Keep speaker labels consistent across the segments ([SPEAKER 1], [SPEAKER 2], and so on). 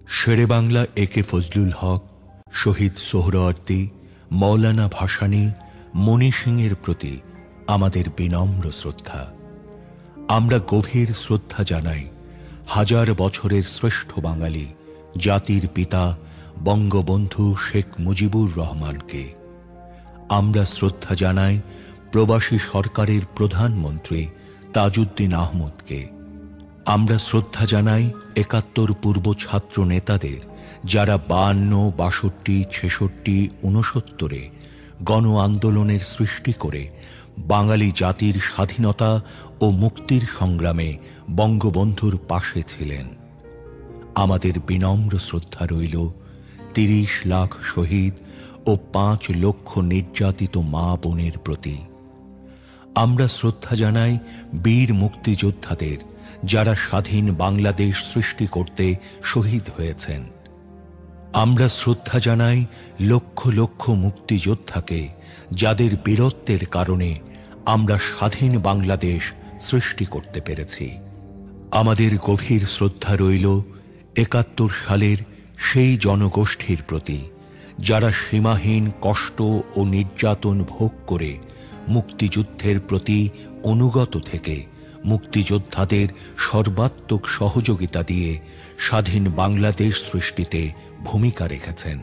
[SPEAKER 1] শেরেবাংলা একে ফজলুল হক, শহীদ সোহরাওয়ার্দী, মৌলানা ভাসানী, মণি সিংয়ের প্রতি আমাদের বিনম্র শ্রদ্ধা। আমরা গভীর শ্রদ্ধা জানাই হাজার বছরের শ্রেষ্ঠ বাঙালি জাতির পিতা বঙ্গবন্ধু শেখ মুজিবুর রহমানকে। আমরা শ্রদ্ধা জানাই প্রবাসী সরকারের প্রধানমন্ত্রী তাজউদ্দিন আহমদকে। আমরা শ্রদ্ধা জানাই ৭১ পূর্ব ছাত্র নেতাদের, যারা ৫২, ৬২, ৬৬, ৬৯-এ গণ আন্দোলনের সৃষ্টি করে বাঙালি জাতির স্বাধীনতা ও মুক্তির সংগ্রামে বঙ্গবন্ধুর পাশে ছিলেন। আমাদের বিনম্র শ্রদ্ধা রইল ৩০ লাখ শহীদ ও ৫ লক্ষ নির্যাতিত মা বোনের প্রতি। আমরা শ্রদ্ধা জানাই বীর মুক্তিযোদ্ধাদের, যারা স্বাধীন বাংলাদেশ সৃষ্টি করতে শহীদ হয়েছেন। আমরা শ্রদ্ধা জানাই লক্ষ লক্ষ মুক্তিযোদ্ধাকে, যাদের বীরত্বের কারণে আমরা স্বাধীন বাংলাদেশ সৃষ্টি করতে পেরেছি। আমাদের গভীর শ্রদ্ধা রইল ৭১ সালের সেই জনগোষ্ঠীর প্রতি, যারা সীমাহীন কষ্ট ও নির্যাতন ভোগ করে মুক্তিযুদ্ধের প্রতি অনুগত থেকে মুক্তিযোদ্ধাদের সর্বাত্মক সহযোগিতা দিয়ে স্বাধীন বাংলাদেশ সৃষ্টিতে ভূমিকা রেখেছেন।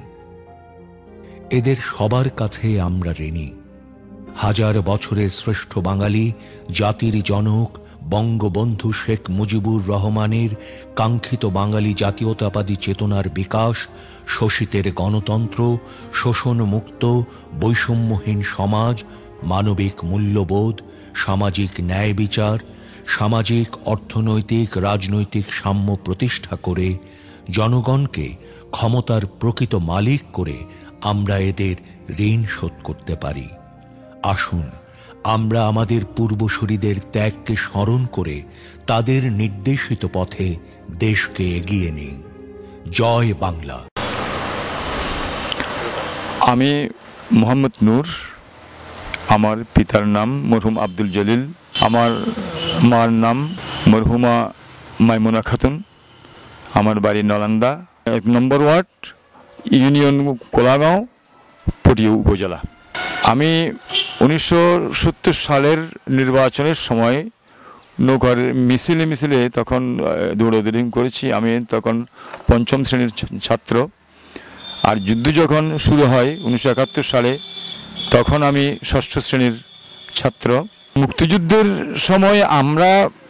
[SPEAKER 1] এদের সবার কাছে আমরা ঋণী। হাজার বছরের শ্রেষ্ঠ বাঙালি জাতির জনক বঙ্গবন্ধু শেখ মুজিবুর রহমানের কাঙ্ক্ষিত বাঙালি জাতীয়তাবাদী চেতনার বিকাশ, শোষিতের গণতন্ত্র, শোষণমুক্ত বৈষম্যহীন সমাজ, মানবিক মূল্যবোধ, সামাজিক ন্যায় বিচার, সামাজিক অর্থনৈতিক রাজনৈতিক সাম্য প্রতিষ্ঠা করে জনগণকে ক্ষমতার প্রকৃত মালিক করে আমরা এদের ঋণ শোধ করতে পারি। আসুন আমরা আমাদের পূর্বসূরীদের ত্যাগকে স্মরণ করে তাদের নির্দেশিত পথে দেশকে এগিয়ে নিই। জয় বাংলা।
[SPEAKER 2] আমি মোহাম্মদ নূর, আমার পিতার নাম মরহুম আব্দুল জলিল, আমার মার নাম মরহুমা মাইমুনা খাতুন, আমার বাড়ি Nalanda, ১ number ward, union Kolagaon, Patiya উপজেলা। আমি ১৯৭০ সালের নির্বাচনের সময় নৌকার মিছিলে তখন দৌড়াদৌড়ি করেছি। আমি তখন ৫ম শ্রেণীর ছাত্র। আর যুদ্ধ যখন শুরু হয় ১৯৭১ সালে, তখন আমি ৬ষ্ঠ শ্রেণীর ছাত্র। মুক্তিযুদ্ধের সময় আমরা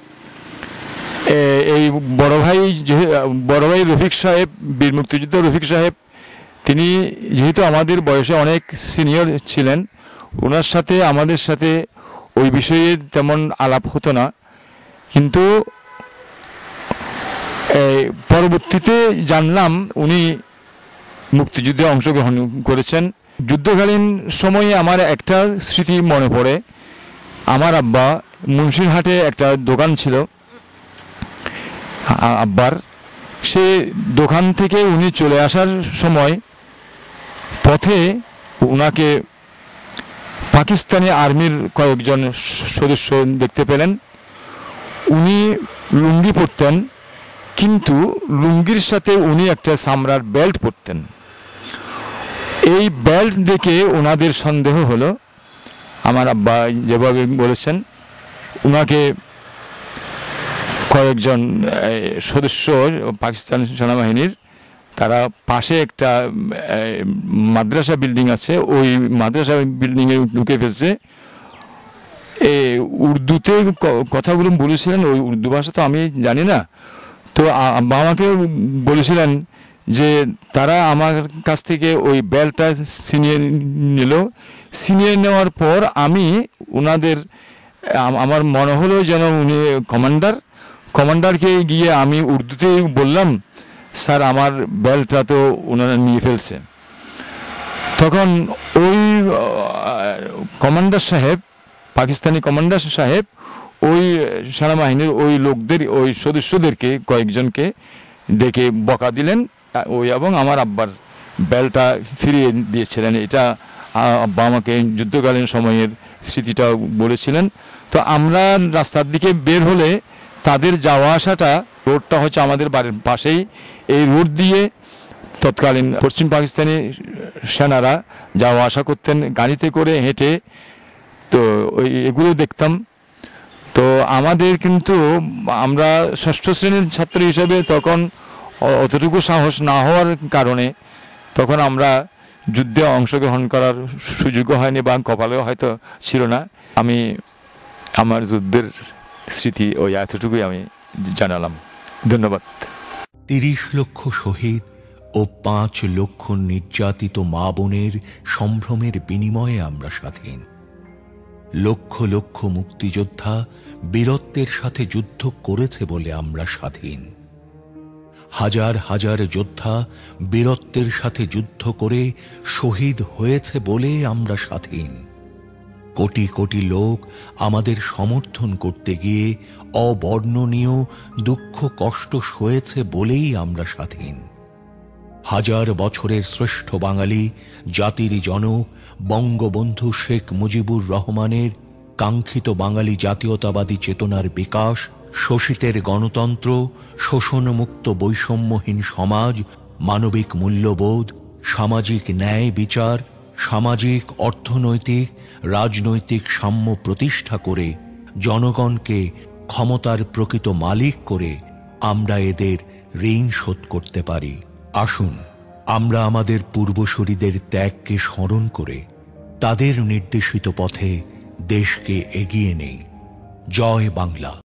[SPEAKER 2] এই বড় ভাই রফিক সাহেব, বীর মুক্তিযোদ্ধা রফিক সাহেব, তিনি যেহেতু আমাদের বয়সে অনেক সিনিয়র ছিলেন, ওনার সাথে আমাদের সাথে ওই বিষয়ে তেমন আলাপ হতো না। কিন্তু পরবর্তীতে জানলাম উনি মুক্তিযুদ্ধে অংশগ্রহণ করেছেন। যুদ্ধকালীন সময়ে আমার একটা স্মৃতি মনে পড়ে। আমার আব্বা মুন্সিরহাটে একটা দোকান ছিল আব্বার। সে দোকান থেকে উনি চলে আসার সময় পথে ওনাকে পাকিস্তানি আর্মির কয়েকজন সদস্য দেখতে পেলেন। উনি লুঙ্গি পরতেন, কিন্তু লুঙ্গির সাথে উনি একটা চামড়ার বেল্ট পরতেন। এই বেল্ট দেখে ওনাদের সন্দেহ হলো। আমার আব্বা যেভাবে বলেছেন, ওনাকে কয়েকজন সদস্য পাকিস্তান সেনাবাহিনীর, তারা পাশে একটা মাদ্রাসা বিল্ডিং আছে, ওই মাদ্রাসা বিল্ডিংয়ে ঢুকে ফেলছে। উর্দুতে কথাগুলো বলেছিলেন, ওই উর্দু ভাষা তো আমি জানি না। তো আব্বা আমাকে বলেছিলেন যে তারা আমার কাছ থেকে ওই বেল্টটা ছিনিয়ে নিল। ছিনিয়ে নেওয়ার পর আমি ওনাদের, আমার মনে হলো যেন উনি কমান্ডারকে গিয়ে আমি উর্দুতে বললাম, স্যার আমার বেল্টটা তো ওনারা নিয়ে ফেলছে। তখন ওই কমান্ডার সাহেব, পাকিস্তানি কমান্ডার সাহেব, ওই সেনাবাহিনীর ওই লোকদের, ওই সদস্যদেরকে কয়েকজনকে ডেকে বকা দিলেন ওই, এবং আমার আব্বার বেল্টটা ফিরিয়ে দিয়েছিলেন। এটা আব্বা আমাকে যুদ্ধকালীন সময়ের স্মৃতিটা বলেছিলেন। তো আমরা রাস্তার দিকে বের হলে তাদের যাওয়া আসাটা রোডটা হচ্ছে আমাদের বাড়ির পাশেই। এই রোড দিয়ে তৎকালীন পশ্চিম পাকিস্তানি সেনারা যাওয়া আসা করতেন গাড়িতে করে, হেঁটে। তো এগুলো দেখতাম। তো আমাদের কিন্তু, আমরা ষষ্ঠ শ্রেণীর ছাত্র হিসেবে তখন অতটুকু সাহস না হওয়ার কারণে তখন আমরা যুদ্ধে অংশগ্রহণ করার সুযোগ হয়নি, বা কপালেও হয়তো ছিল না। আমি আমার যুদ্ধের স্মৃতি ওই এতটুকুই আমি জানালাম। ধন্যবাদ।
[SPEAKER 1] 30 লক্ষ শহীদ ও 5 লক্ষ নির্যাতিত মা বোনের সম্ভ্রমের বিনিময়ে আমরা স্বাধীন। লক্ষ লক্ষ মুক্তিযোদ্ধা বীরত্বের সাথে যুদ্ধ করেছে বলে আমরা স্বাধীন। হাজার হাজার যোদ্ধা বীরত্বের সাথে যুদ্ধ করে শহীদ হয়েছে বলে আমরা স্বাধীন। কোটি কোটি লোক আমাদের সমর্থন করতে গিয়ে অবর্ণনীয় দুঃখ কষ্ট সয়েছে বলেই আমরা স্বাধীন। হাজার বছরের শ্রেষ্ঠ বাঙালি জাতির জনক বঙ্গবন্ধু শেখ মুজিবুর রহমানের কাঙ্ক্ষিত বাঙালি জাতীয়তাবাদী চেতনার বিকাশ, শোষিতের গণতন্ত্র, শোষণমুক্ত বৈষম্যহীন সমাজ, মানবিক মূল্যবোধ, সামাজিক ন্যায় বিচার, সামাজিক অর্থনৈতিক রাজনৈতিক সাম্য প্রতিষ্ঠা করে জনগণকে ক্ষমতার প্রকৃত মালিক করে আমরা এদের ঋণ শোধ করতে পারি। আসুন আমরা আমাদের পূর্বসূরীদের ত্যাগকে স্মরণ করে তাদের নির্দেশিত পথে দেশকে এগিয়ে নেই। জয় বাংলা।